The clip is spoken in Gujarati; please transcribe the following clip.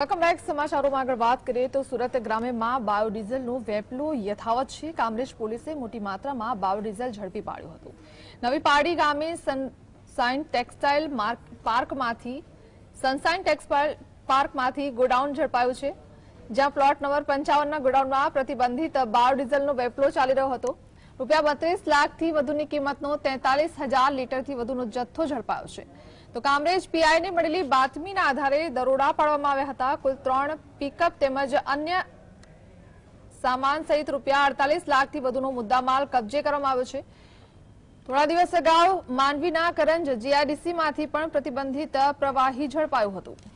કમરાક સમાચારોમાં આગળ વાત કરીએ તો સુરત ગ્રામ્યમાં બાયોડીઝલનું વેપલું યથાવત છે। કામરેજ પોલીસે મોટી માત્રામાં બાયોડીઝલ ઝડપી પાડ્યું હતું। નવી પાડી ગામે સનસાઇન ટેક્સટાઇલ પાર્કમાંથી ગોડાઉન ઝડપાયું છે, જ્યાં પ્લોટ નંબર 55ના ગોડાઉનમાં પ્રતિબંધિત બાયોડીઝલનો વેપલો ચાલી રહ્યો હતો। ₹32 લાખથી વધુની કિંમતનો 43,000 લીટરથી વધુનો જથ્થો ઝડપાયો છે। તો કામરેજ પીઆઈને મળેલી બાતમીના આધારે દરોડા પાડવામાં આવ્યા હતા। કુલ 3 પિકઅપ તેમજ અન્ય સામાન સહિત ₹48 લાખથી વધુનો મુદ્દામાલ કબજે કરવામાં આવ્યો છે। થોડા દિવસ અગાઉ માંડવીના કરંજ જીઆઈડીસીમાંથી પણ પ્રતિબંધિત પ્રવાહી ઝડપાયું હતું।